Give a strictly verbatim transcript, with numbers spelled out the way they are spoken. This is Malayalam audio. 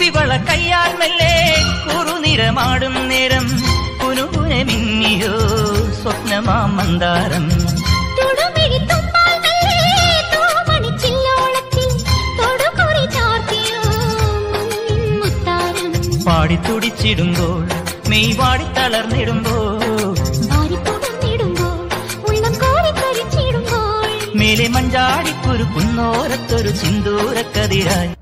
കുപ്പിവള കയ്യാൽ മെല്ലെ കുറുനിറമാടും നേരം കുനുകുനെ മിന്നിയോ സ്വപ്നമാം മന്ദാരം. പാടിത്തുടിച്ചിടുമ്പോൾ മെയ് വാടി തളർന്നിടുമ്പോൾ മേലെ മഞ്ചാടിക്കുരു കുന്നോരത്തൊരു സിന്ദൂരക്കതിരായി